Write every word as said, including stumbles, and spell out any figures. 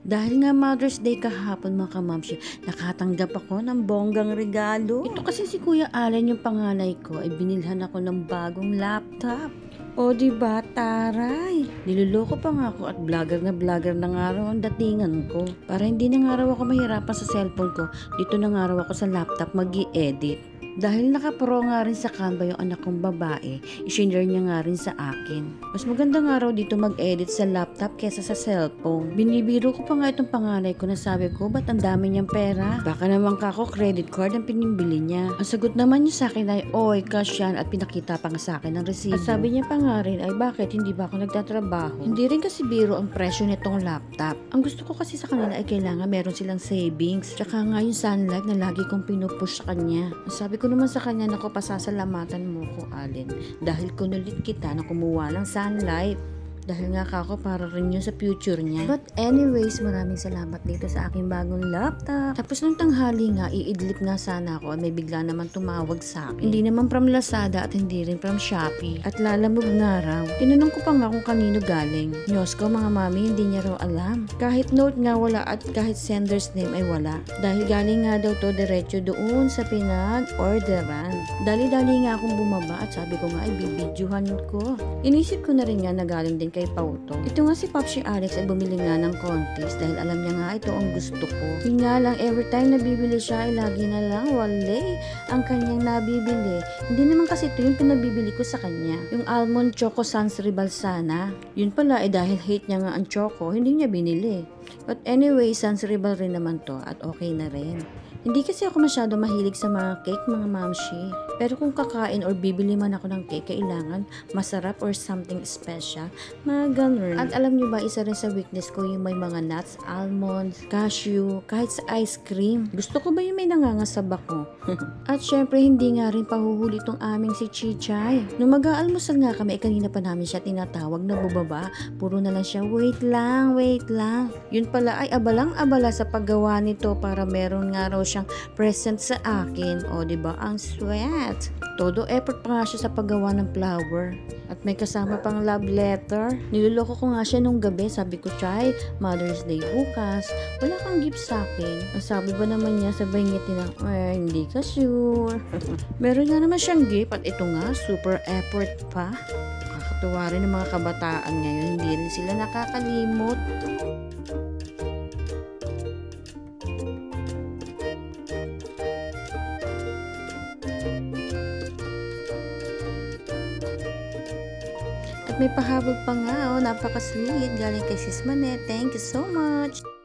Dahil nga Mother's Day kahapon mga kamamshi, nakatanggap ako ng bonggang regalo. Ito kasi si Kuya Allen yung panganay ko ay binilhan ako ng bagong laptop. O diba, taray? Niluloko pa nga ako at vlogger na vlogger na nga raw ang datingan ko. Para hindi na nga raw ako mahirapan sa cellphone ko, dito na nga raw ako sa laptop mag-i-edit. Dahil nakapro nga rin sa Canva yung anak kong babae, isinare niya nga rin sa akin. Mas maganda nga raw dito mag-edit sa laptop kesa sa cellphone. Binibiro ko pa nga itong panganay ko na sabi ko, ba't ang dami niyang pera? Baka naman kako credit card ang pinimbili niya. Ang sagot naman niya sa akin ay, oy, cash yan, at pinakita pa nga sa akin ng resibo. At sabi niya pa nga rin ay, bakit hindi ba ako nagtatrabaho? Hindi rin kasi biro ang presyo nitong laptop. Ang gusto ko kasi sa kanila ay kailangan meron silang savings. Tsaka nga yung sunlight na lagi kong pinupush sa kanya. Sabi ko naman sa kanya, naku, pasasalamatan mo ko, Allen, dahil kunulit kita na kumuha ng sunlight. Dahil nga kako para rin yun sa future niya. But anyways, maraming salamat dito sa aking bagong laptop. Tapos nung tanghali nga, iidlip nga sana ako at may bigla naman tumawag sa akin. Hindi naman from Lazada at hindi rin from Shopee. At lalamog nga raw. Tinanong ko pa nga kung kanino galing. Diyos ko mga mami, hindi niya raw alam. Kahit note nga wala at kahit sender's name ay wala. Dahil galing nga daw to diretso doon sa pinag-orderan. Dali-dali nga akong bumaba at sabi ko nga ay bibidyohan ko. Inisip ko na rin nga na galing din kay Pauto. Ito nga si Popsi Alex ay bumili nga ng contest dahil alam niya nga ito ang gusto ko. Yun nga lang, every time nabibili siya ay lagi na lang wale ang kanyang nabibili. Hindi naman kasi ito yung pinabibili ko sa kanya. Yung almond choco sans ribal sana. Yun pala ay dahil hate niya nga ang choco, hindi niya binili. But anyway, sans ribal rin naman to at okay na rin. Hindi kasi ako masyado mahilig sa mga cake, mga mamshi. Pero kung kakain or bibili man ako ng cake, kailangan masarap or something special. Mga ganun. At alam nyo ba, isa rin sa weakness ko yung may mga nuts, almonds, cashew, kahit sa ice cream. Gusto ko ba yung may nangangasab ako? At syempre, hindi nga rin pahuhuli tong aming si Chichay. Nung mag-aalmusal nga kami, eh, kanina pa namin siya tinatawag na bubaba. Puro na lang siya, wait lang, wait lang. Yun pala ay abalang-abala sa paggawa nito para meron nga raw siyang present sa akin. O, diba? Ang sweet. Todo effort pa nga siya sa paggawa ng flower. At may kasama pang love letter. Niloloko ko nga siya nung gabi. Sabi ko, Chay, Mother's Day bukas. Wala kang gift sa akin. Ang sabi ba naman niya, sabay ngiti na, eh, hindi ka sure. Meron nga naman siyang gift. At ito nga, super effort pa. Nakakatuwa rin ng mga kabataan ngayon. Hindi rin sila nakakalimot. At may pahabol pa nga, oh, napaka-sweet. Galing kay Sis Manette. Thank you so much.